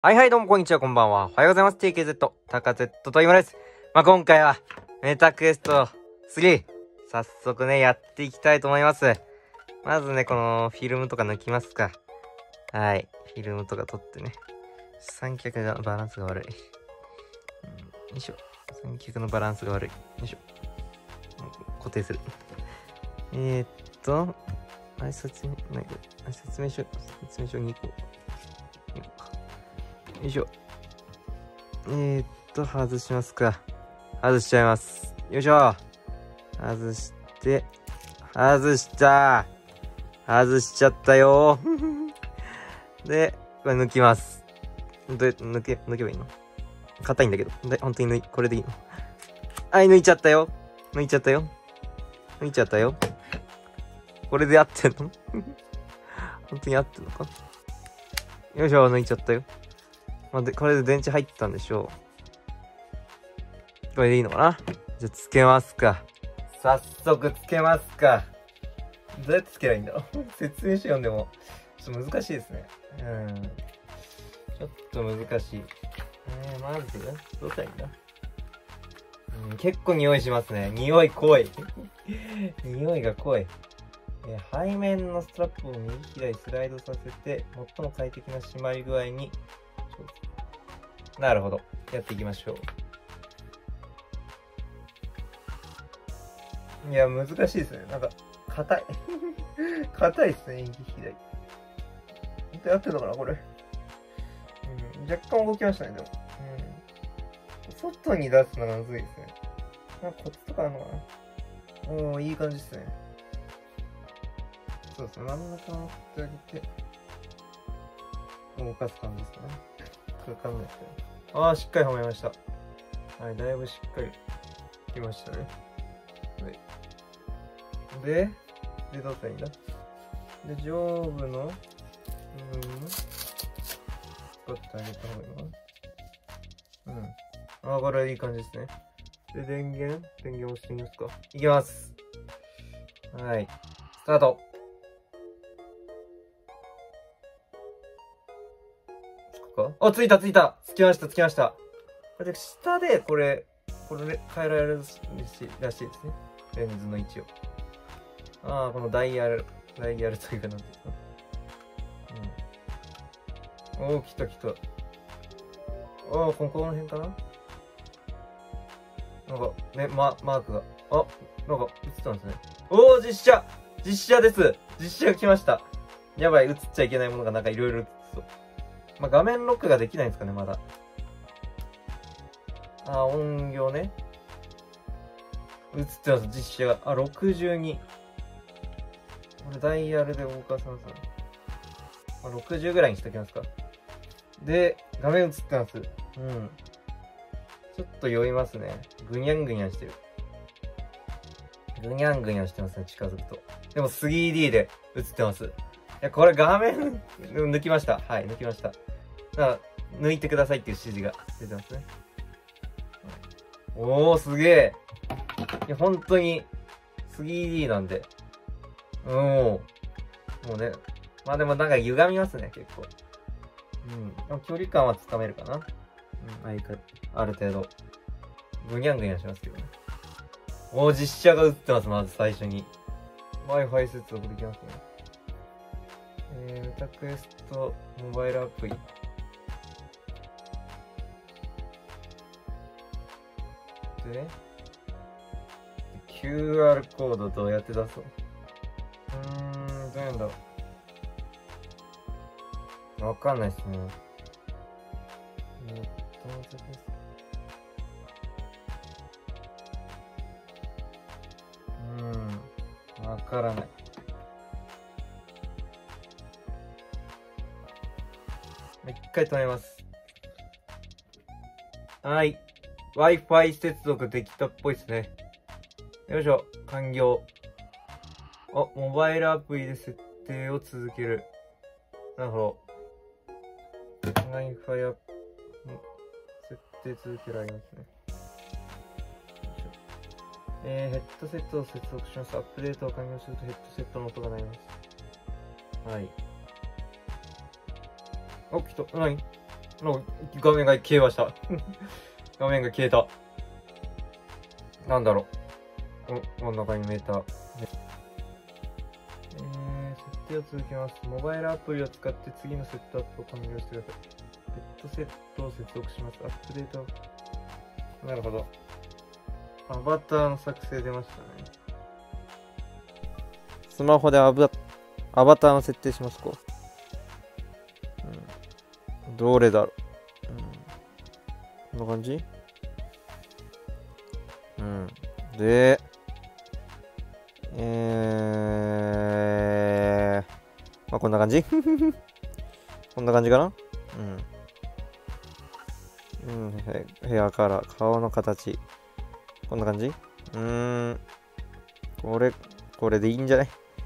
はいはい、どうもこんにちは、こんばんは。おはようございます。TKZ、タカ Z と今です。今回は、メタクエスト3、早速ね、やっていきたいと思います。まずね、このフィルムとか抜きますか。はい。フィルムとか取ってね。三脚がバランスが悪い。よいしょ。三脚のバランスが悪い。よいしょ。固定する。説明書2個。よいしょ。外しますか。外しちゃいます。よいしょ。外しちゃったよで、これ抜きます。抜けばいいの？硬いんだけど。本当にこれでいいの？はい、抜いちゃったよ。これで合ってんの本当に合ってんのか？よいしょ、抜いちゃったよ。これで電池入ったんでしょう。これでいいのかな？じゃあ、つけますか。早速つけますか。どうやってつけばいいんだろう説明書読んでも、ちょっと難しいですね。ちょっと難しい。まず、どうしたらいいんだ？結構匂いしますね。匂い濃い。匂いが濃い。背面のストラップを右左スライドさせて、最も快適な締まり具合に、なるほど。やっていきましょう。いや、難しいですね。なんか、硬い。硬いですね、右左。本当に合ってるのかな、これ。若干動きましたね、でも。外に出すのがむずいですね。なんかコツとかあるのかな。いい感じですね。そうですね、真ん中を振ってあげて、動かす感じですかね。わかんないですけど。しっかりはめました。はい、だいぶしっかりきましたね。はい。で、どうしたらいいんだ？で、上部の部分を使ってあげた方がいいのかな？これいい感じですね。で、電源押してみますか。いきます。はい。スタート。ついた。つきました。これ下で、これ変えられるらしいですね。レンズの位置を。このダイヤルというかなんていうんですか。来た。この辺かな？なんか、ね、マークが。なんか、映ったんですね。実写です。実写が来ました。やばい、映っちゃいけないものがなんかいろいろ映ってそう。画面ロックができないんですかね、まだ。音量ね。映ってます、実写が。62。これダイヤルで動かせますね。60ぐらいにしときますか。で、画面映ってます。ちょっと酔いますね。ぐにゃんしてる。ぐにゃんしてますね、近づくと。でも 3D で映ってます。いや、これ画面抜きました。はい、抜きました。抜いてくださいっていう指示が出てますね。すげえ。いや、本当に 3D なんで。もうね。でもなんか歪みますね、結構。距離感はつかめるかな。ある程度。ぐにゃんしますけどね。実写が映ってます、まず最初に。Wi-Fi 接続できますね。メタクエストモバイルアプリ。で、QR コードどうやって出そう？どうやんだろう。わかんないっすね。わからない。一回止めます。はい。Wi-Fi 接続できたっぽいですね。よいしょ。完了。モバイルアプリで設定を続ける。なるほど。Wi-Fi アプリ設定続けられますね。ヘッドセットを接続します。アップデートを完了するとヘッドセットの音が鳴ります。はい。来た。何？ 画面が消えました。画面が消えた。なんだろう。真ん中にメーター。設定を続けます。モバイルアプリを使って次のセットアップを完了してください。ヘッドセットを接続します。アップデート。なるほど。アバターの作成出ましたね。スマホでアバターの設定しますか。どれだろう。こんな感じ。で、まあ、こんな感じこんな感じかな。ヘアカラー、顔の形。こんな感じ。これでいいんじゃない？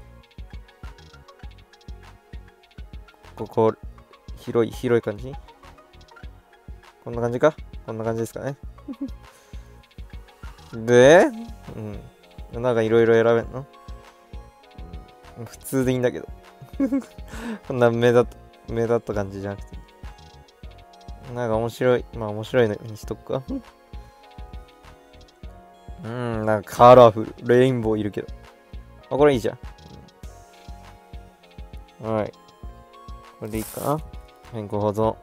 ここ、広い感じ。こんな感じか？こんな感じですかね。で、なんかいろいろ選べんの？普通でいいんだけど。こんな目立った感じじゃなくて。なんか面白い。まあ面白いのにしとくか。なんかカラフル。レインボーいるけど。あ、これいいじゃん。はい。これでいいかな。変更保存。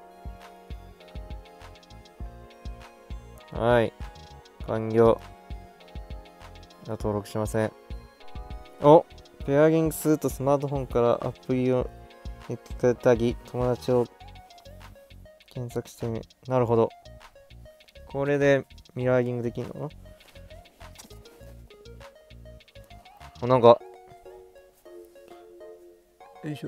はい。完了。登録しません。お、ペアリングするとスマートフォンからアプリをネットでタギ、友達を検索してみる。なるほど。これでミラーリングできるの？なんか、よいしょ。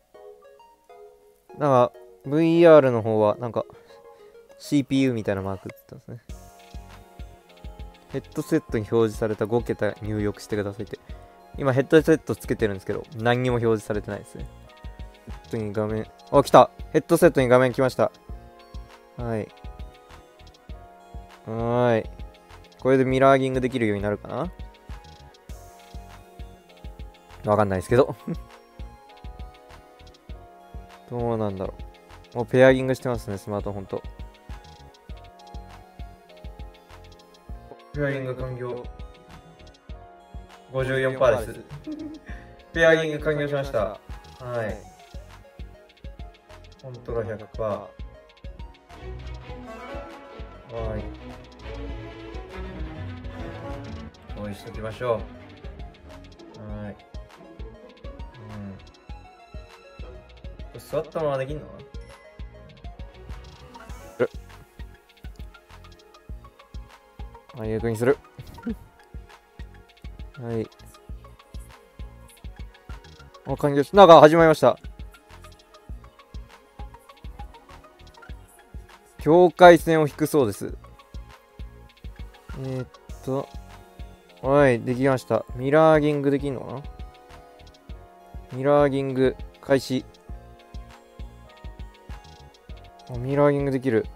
なんか、VR の方は、なんか、CPU みたいなマークって言ったんですね。ヘッドセットに表示された5桁入力してくださいって。今ヘッドセットつけてるんですけど、何にも表示されてないですね。ヘッドに画面、あ、来た！ヘッドセットに画面来ました。はい。これでミラーリングできるようになるかな？わかんないですけど。どうなんだろう。もうペアリングしてますね、スマートフォンと。ペアリング完了。54% です。ペアリング完了しました。はい。コントロール 100%。はい。用意しときましょう。はい。座ったままできんのかな？はい、逆にする。はい。完了し、なんか始まりました。境界線を引くそうです。はい、できました。ミラーリングできんのかな？ミラーリング開始。ミラーリングできる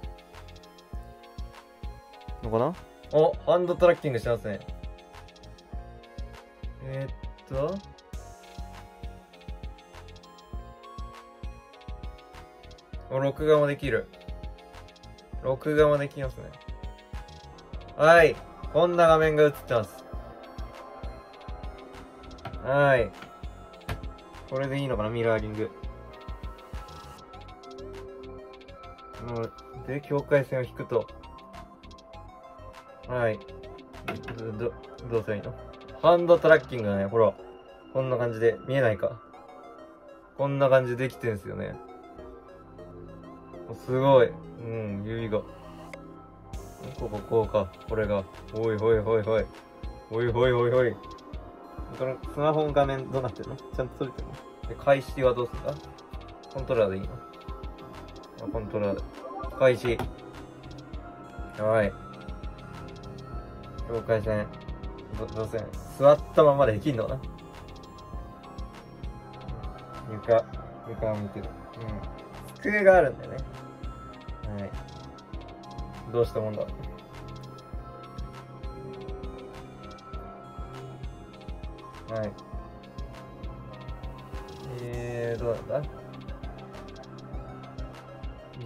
のかな？ハンドトラッキングしてますね。録画もできる。録画もできますね。はい。こんな画面が映ってます。はい。これでいいのかな？ミラーリング。で、境界線を引くと。はい。どうすればいいの？ハンドトラッキングがね、ほら。こんな感じで、見えないか？こんな感じでできてるんですよね。すごい。指が。こうか。これが。おいほいほいほい。おいほいほいほい。このスマホの画面どうなってるの？ちゃんと撮れてるの？で、開始はどうするんだ？コントローラーでいいの？コントローラーで。開始。はい。境界線。どうせ座ったままできんのかな？床を見てる。机があるんだよね。はい。どうしたもんだろう。はい。どうなんだ？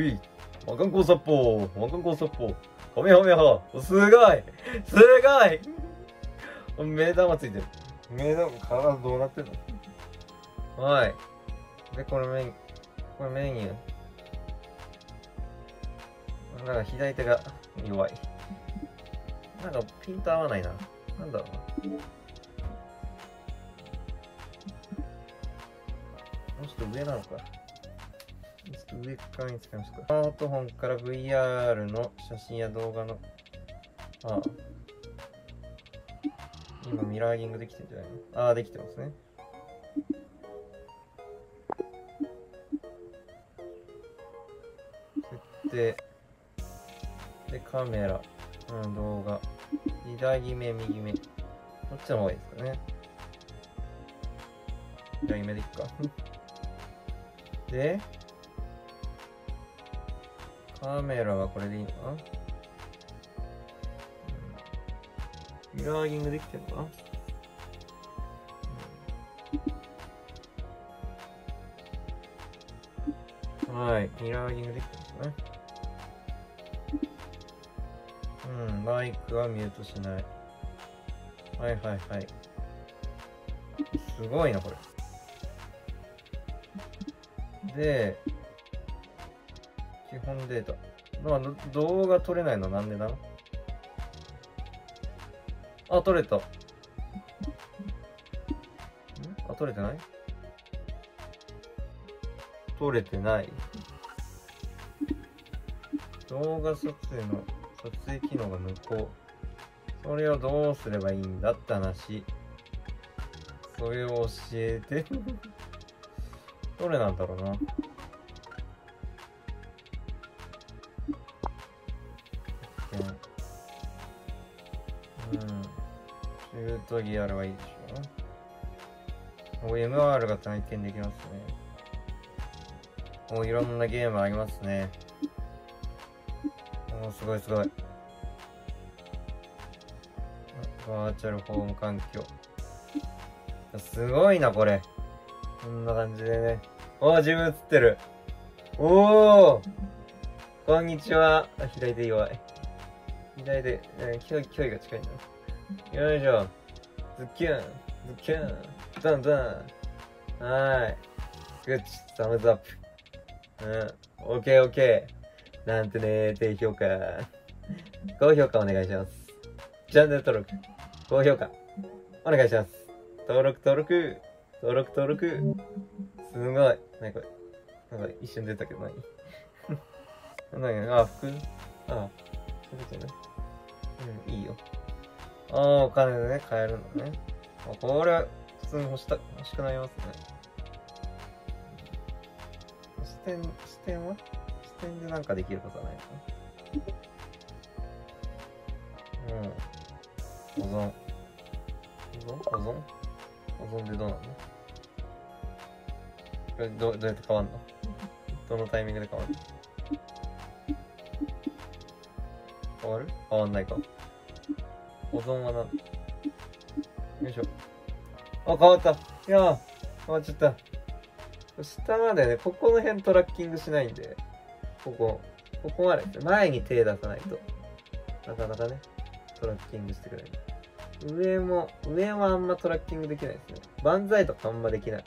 おい、魔漢光殺法、魔漢光殺法。ほめほめほ。すごいすごい目玉ついてる。目玉、体どうなってんの？はい。で、これメニュー。なんか左手が弱い。なんかピント合わないな。なんだろうな。もうちょっと上なのか。ちょっと上側に使いましょうか。スマートフォンから VR の写真や動画の、今ミラーリングできてるんじゃないの？できてますね。設定。で、カメラ。動画。左目、右目。こっちの方がいいですかね。左目でいっか。で、カメラはこれでいいのかな？ミラーリングできてるのかな？はい、ミラーリングできてますね。マイクはミュートしない。はい。すごいな、これ。で、基本データ。動画撮れないのなんでな？撮れた。撮れてない？撮れてない。動画撮影の撮影機能が無効。それをどうすればいいんだって話。それを教えて。どれなんだろうな。 中途ギアルはいいでしょ。もう MR が体験できますね。もういろんなゲームありますね。もうすごいすごい。バーチャルホーム環境。すごいな、これ。こんな感じでね。おー、自分映ってる。おー、こんにちは。左で弱い。左で、距離が近いんだ。よいしょ。ズキュン、ズキュン、ダンダン。はーい。グッチ、サムズアップ。オッケーオッケー。なんてね、低評価。高評価お願いします。チャンネル登録、高評価、お願いします。登録。すごい。なにこれ。なんか一瞬出たけど何あ、服そういうことね。いいよ。お金でね、買えるのね。これは普通に欲しくなりますね。視点でなんかできることはないのかな。保存でどうなの？これどうやって変わんの？どのタイミングで変わる？変わる？変わんないか。保存は何？よいしょ。あ、変わった。いやー、変わっちゃった。下までね、ここの辺トラッキングしないんで、ここまで、前に手出さないと、なかなかね、トラッキングしてくれない。上はあんまトラッキングできないですね。万歳とかあんまできない。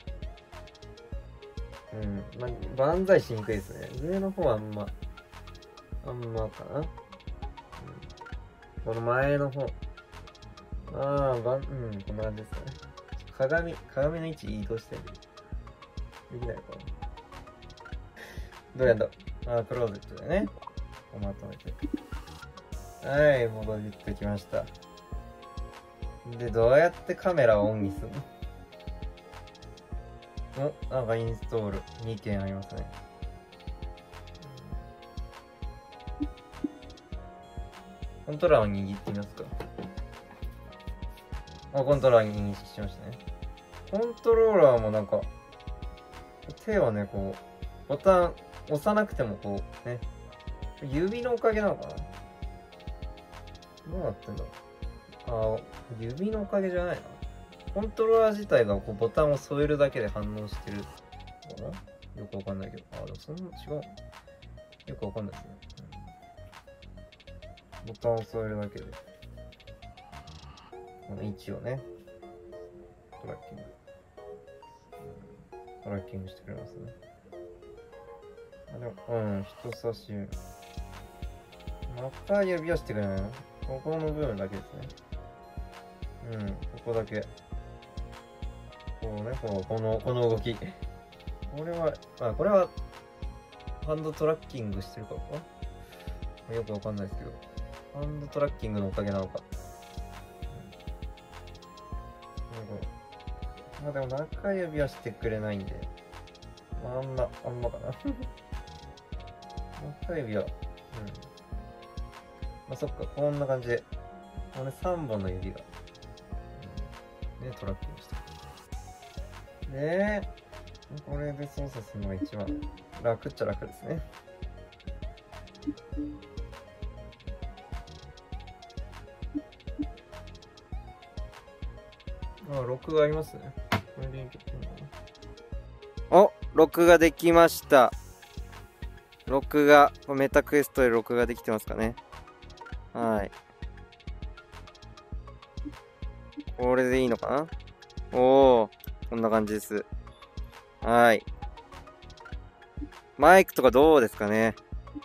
万歳しにくいですね。上の方はあんまかな。この前の方。こんな感じですかね。鏡の位置移動してる。できないかな。どうやんだ？クローゼットでね。まとめて。はい、戻ってきました。で、どうやってカメラをオンにするの？なんかインストール2件ありますね。コントローラーを握ってみますか。コントローラーに認識しましたね。コントローラーもなんか、手をね、こう、ボタン押さなくてもこう、ね、指のおかげなのかな？どうなってんだろう。指のおかげじゃないな。コントローラー自体がこうボタンを添えるだけで反応してるのかな？よくわかんないけど。でもそんな違う。よくわかんないですね。ボタンを添えるだけで。この位置をね、トラッキングしてくれますね。でも、人差し指。また指をしてくれないの？ここの部分だけですね。ここだけ。こうね、この動き。これはハンドトラッキングしてるからかな？よくわかんないですけど。ハンドトラッキングのおかげなのか。でも中指はしてくれないんで。あんまかな。中指は、そっか、こんな感じで。3本の指が、トラッキングしてる。で、これで操作するのが一番楽っちゃ楽ですね。録画ありますね。これでいけてるのかな。録画できました。録画、メタクエストで録画できてますかね。はい。これでいいのかな？こんな感じです。はい。マイクとかどうですかね？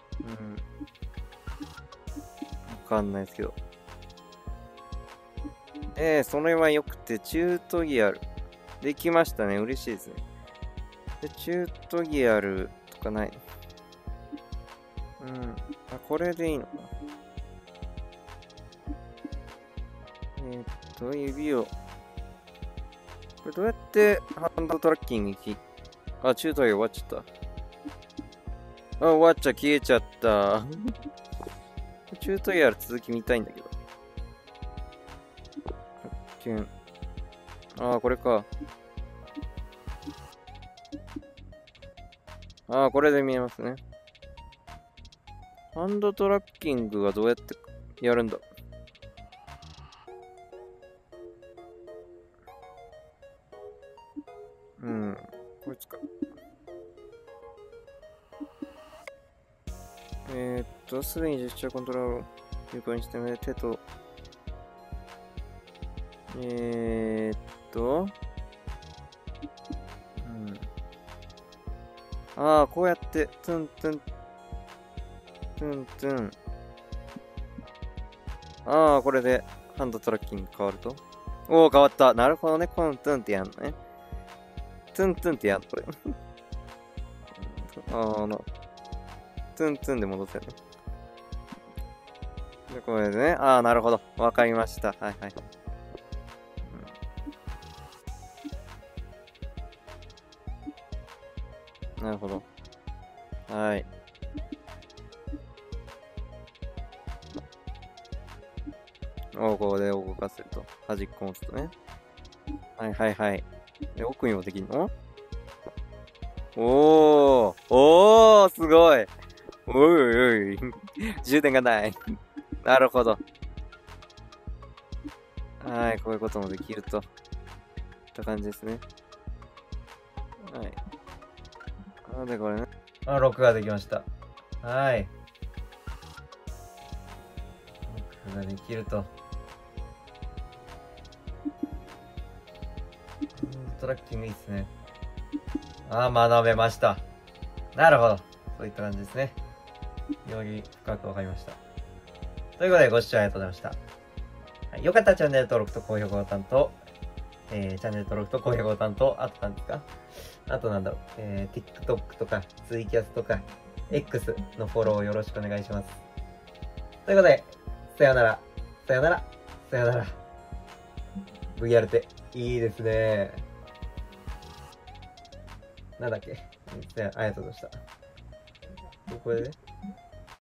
わかんないですけど。それは良くて、中途ギアル。できましたね。嬉しいですね。で、中途ギアルとかない。これでいいのかな。指を。これどうやってハンドトラッキング中途ギア終わっちゃった。終わっちゃ消えちゃった。 チュートリアル続き見たいんだけど。発見。ああ、これか。ああ、これで見えますね。ハンドトラッキングはどうやってやるんだ？こいつか。すでにジェスチャーコントロールを有効にしてので、手と、ああ、こうやって、トゥントゥン、トゥントゥン。ああ、これで、ハンドトラッキング変わると。おお、変わった。なるほどね。コントゥンってやんのね。トゥントゥンってやんの、これ。ああ、トゥントゥンで戻せるね。で、これでね。ああ、なるほど。わかりました。はいはい。なるほど。はい。ここで動かせると。端っこ持つとね。はいはいはい。で、奥にもできんの？おーおーすごいおいおい充電がないなるほど。はい、こういうこともできると。いった感じですね。はい。なんでこれね。録画できました。はい。録画できると。トラッキングいいっすね。学べました。なるほど。そういった感じですね。より深くわかりました。ということで、ご視聴ありがとうございました。はい、よかったらチャンネル登録と高評価ボタンと、チャンネル登録と高評価ボタンと、あと何ですか？あとなんだろう、TikTok とか、ツイキャスとか、X のフォローよろしくお願いします。ということで、さよなら、さよなら、さよなら。VR っていいですね。なんだっけ？ありがとうございました。これでね。